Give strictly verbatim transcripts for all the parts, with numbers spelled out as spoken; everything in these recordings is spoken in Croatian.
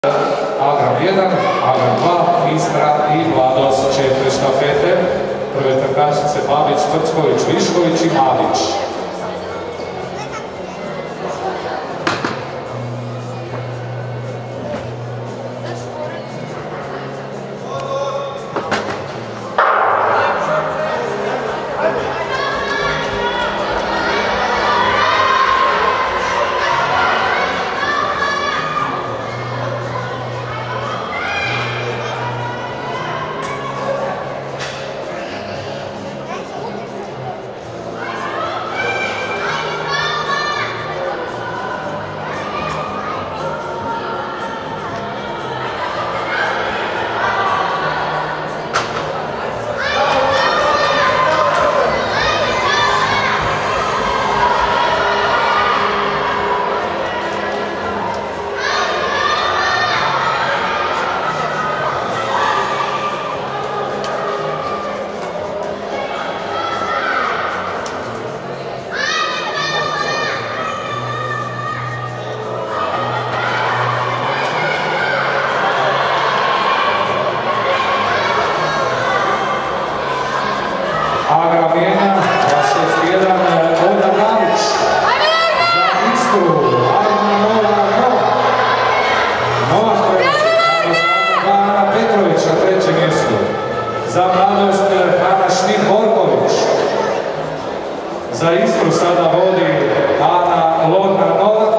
Agram jedan, Agram dva, Istra i Vlados četiri štafete. Prve trkačice Babić, Vrcković, Višković i Malić. Agram jedan, šest jedan, Oda Malić. Za Istru, Ajma nula nula. Novak Prević, Ana Petrović na trećem mjestu. Za Mladost, Ana Šnip-Borković. Za Istru sada vodi Ana Lodna Novak.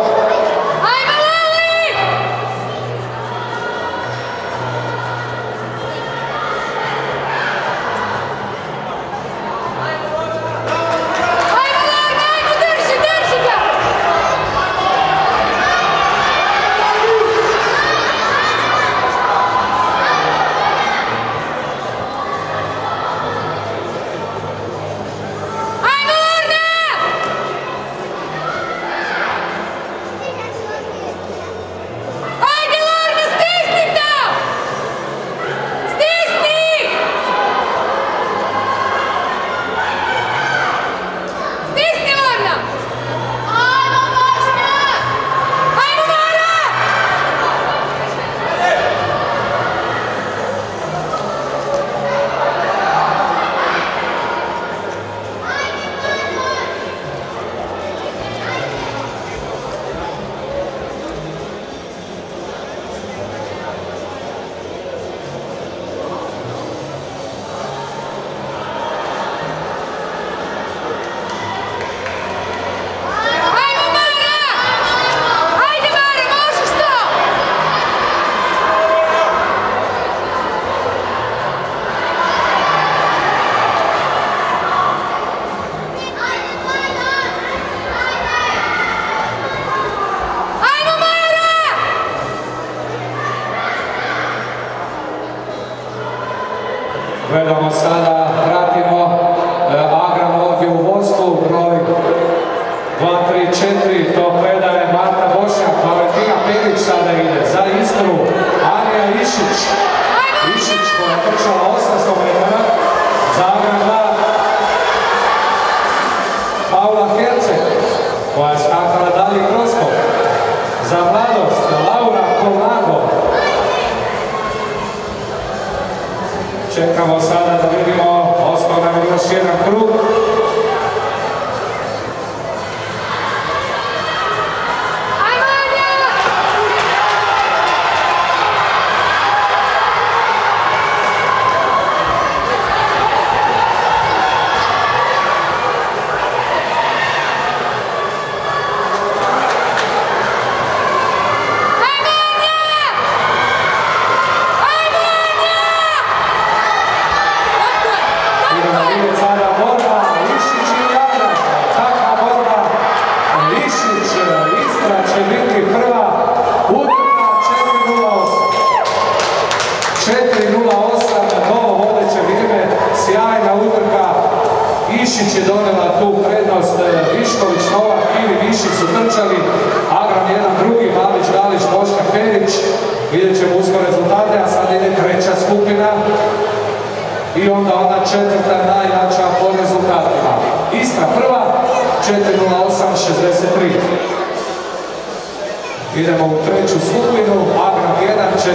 Gledamo sada, pratimo Agram ovdje u vodstvu, broj dva tri četiri, to predaje Marta Bošnjak, Valentina Perić sada ide, za Istru, Anija Išić, Išić koja je trčala osamsto metara, za Agram dva, Paula Herceg, koja je skakala dalje kroskog, za Mladost, Laura Kolnago. Čekamo sada da vidimo, ostao nam je još jedan krug. četiri nula osam, novo vodeće vrijeme, sjajna utrka. Išić je donela tu prednost, Višković, Novak, Ili, Višić su trčali, Agram jedan, drugi, Malić, Galić, Bošnjak, Perić. Vidjet ćemo uskoro rezultate, a sad ide treća skupina i onda ona četvrta najjača po rezultatima. Istra prva, četiri nula osam šezdeset tri. Idemo u treću skupinu.